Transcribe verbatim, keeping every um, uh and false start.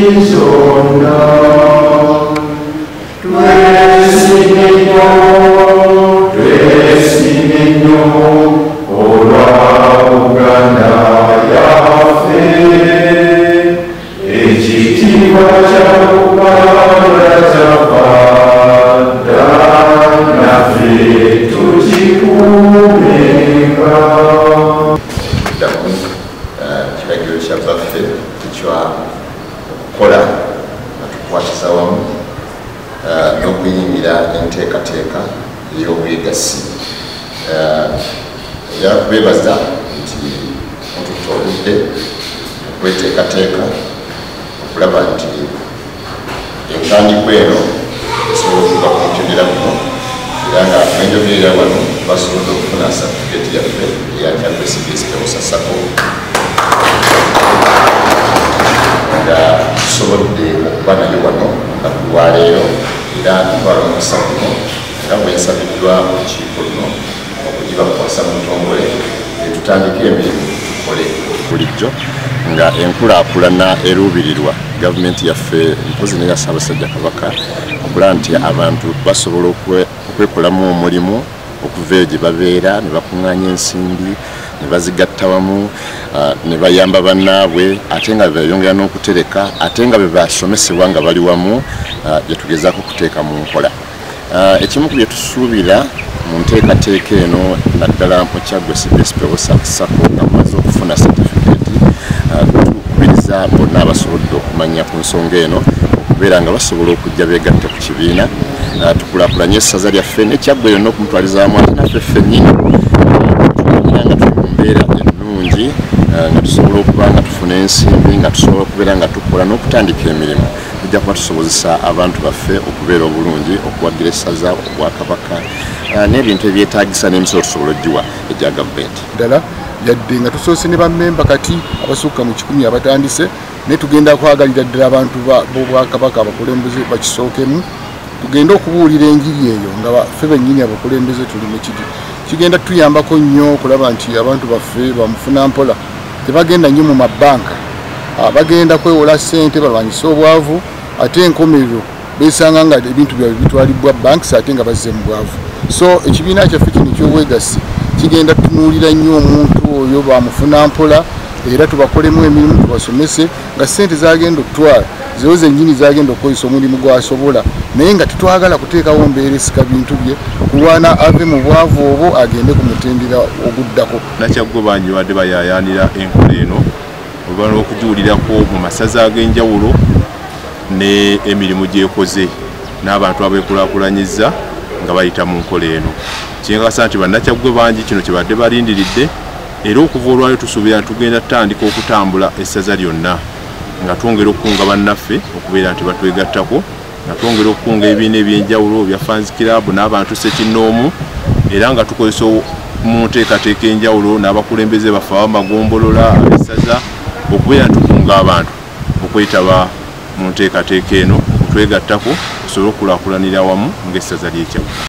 kiragiro kyabaffe ekya okukola atukwatisa wamu n'okuyingira enteekateeka ey'obwegassi. Era kubeebaza nti mututte obudde okweteekateeka okulaba nti entandikwa eno esobola okuva ku mutendera guno era nga nenjogerera wano basobodde okufuna satifikeeti yaffe eya Kyagwe Sacco nga tusobodde okuba nayo wano nga tulwaleero era ntwala omukisa guno nga bwensabiddwa olukiiko luno okugibakwasa mu ntongole netutandika emirimu tukole bulijjo nga enkulaakulana eruubirirwa gavumenti yaffe mpozi neya Ssaabasajja Kabaka okulaba nti abantu basobola okwekolamu omulimu okuva egye babeera ne bakuŋŋaanya ensimbi ne bazigatta wamu ne bayamba bannaabwe ate nga beyongera n'okutereka ate nga bwe basomesebwa nga bali wamu gyetugezaako okuteeka mu nkola. Ekimu ku bye tusuubira mu nteekateeka eno naddala mu Kyagwe Sacco nga mumaze okufuna satifikeeti tukubiriza bonna abasobodde okumanya ku nsonga eno okubeera nga basobola okujja beegatte ku kibiina tukulaakulanye essaza lyaffe n'Ekyaggwe yonna okumutwalizaamu ate naffe ffennyini tukugira nga tuli mu mbeera ennungi nga tusobola okuba nga tufuna ensimbi nga tusobola okubeera nga tukola n'okutandika emirimu tujja kuba tusobozesa abantu baffe okubeera obulungi okuwagira essaza Obwakabaka n'ebintu ebyetaagisa n'emisolo tusobola ogiwa egya gavumenti. Ddala yadde nga tusoose ne bammemba kati abasukka mu kikumi abatandise naye tugenda kwagalira ddala abantu b'Obwakabaka abakulembeze bakisookemu tugenda okubuulira enjiri eyo nga ffe bennyini abakulembeze tuli mu kigi kigenda tuyambako nnyo okulaba nti abantu baffe bamufuna mpola tebagenda nnyo mu mabbanka bagenda kwewola ssente balwanyisa obwavu ate enkomerero beesanga nga ebintu byabwe bitwalibbwa banks ate nga bazze mu bwavu. So ekibiina kyaffe kino eky'obwegassi kigenda tunuulira nnyo omuntu oyo bamufuna mpola era tubakolemu emirimu tubasomese nga ssente zagenda okutwala zewo zennyini zagenda okukozesa omulimu gwasobola naye nga tetwagala kuteekawo mbeera esika bintu bye kulwana ave mu bwavu obwo agende ku mutendera oguddako. Nakyaggwe banyiwadde bayaayaanira enkola eno oba n'okugiwulirako mu masaza ag'enjawulo ne emirimu gyekoze n'abantu abeekulaakulanyiza nga bayita mu nkola eno. Kyenkakasa nti bannakyaggwe bangi kino kye badde balindiridde era okuva olwayo tusuubira tugenda tutandika okutambula essaza lyonna nga twongera okukunga bannaffe okubeera nti batwegattako nga twongera okukunga ebibiina ebyenjawulo bya Fans Club n'abantu ssekinnoomu era nga tukozesa mu nteekateeka enjawulo n'abakulembeze baffe ab'amagombolola ab'essaza okubeera nti tukunga abantu okwetaba mu nteekateeka eno okutwegattako tusobole okulaakulanira wamu ng'essaza ly'Ekyaggwe.